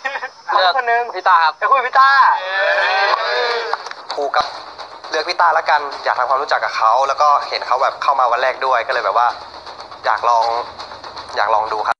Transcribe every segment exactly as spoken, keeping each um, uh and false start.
เลือกคนนึงพี่ตาครับจะคุยพี่ตาครูกับเลือกพี่ตาแล้วกันอยากทำความรู้จักกับเขาแล้วก็เห็นเขาแบบเข้ามาวันแรกด้วยก็เลยแบบว่าอยากลองอยากลองดูครับ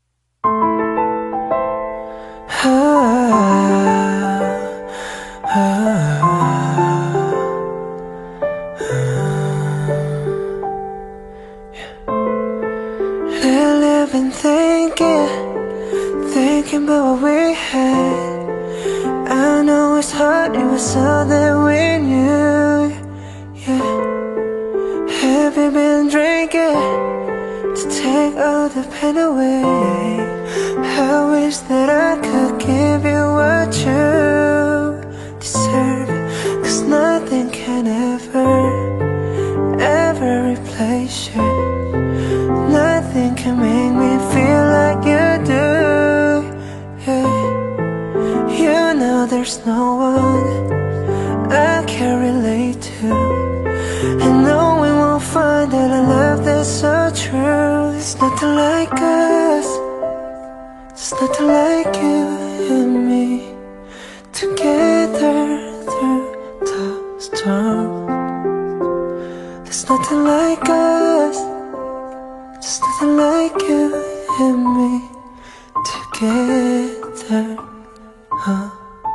Been thinking, thinking about what we had. I know it's hard, it was all that we knew. Yeah, have you been drinking to take all the pain away? I wish that I could give you what you deserve. Cause nothing can ever, ever replace you. Nothing can make me feel like you do. Yeah. You know there's no one I can relate to, and no one will find that I love that's so true. It's nothing like us, it's nothing like you and me, together through the storm. There's nothing like us, just nothing like you and me together, huh?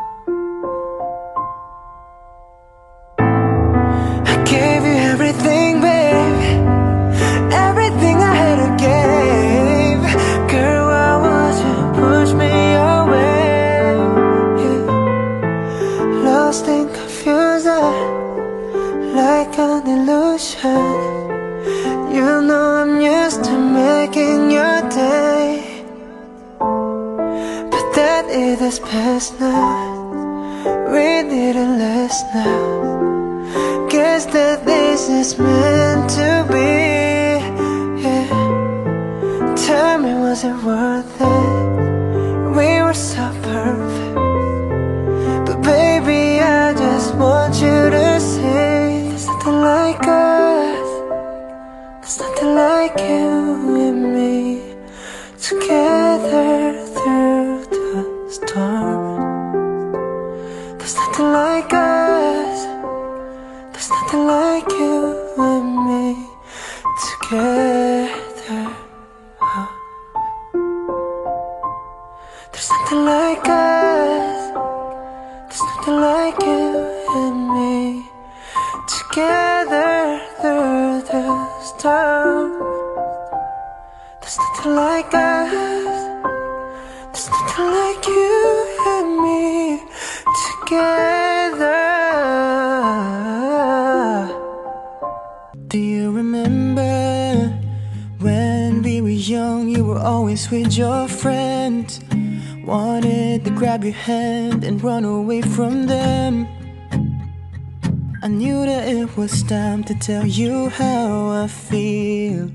I gave you everything, babe, everything I had to give. Girl, why would you push me away? Yeah. Lost and confused, like an illusion. You know I'm used to making your day, but that it is past now. We didn't last now. Guess that this is meant to be. Yeah. Tell me, was it worth it? We were so perfect, but baby, I just want you to see there's nothing like us. There's nothing like you and me, together through the storm. There's nothing like us, there's nothing like you and me, together, huh? There's nothing like us, there's nothing like you and me, together through the storm. There's nothing like us, there's nothing like you and me together. Do you remember when we were young, you were always with your friends, wanted to grab your hand and run away from them? I knew that it was time to tell you how I feel,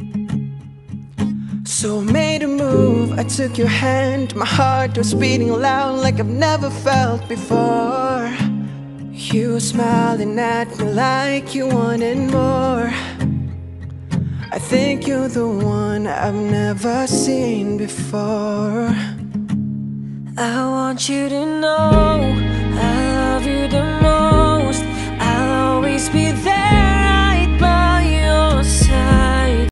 so I made a move, I took your hand. My heart was beating loud like I've never felt before. You were smiling at me like you wanted more. I think you're the one I've never seen before. I want you to know I love you the most.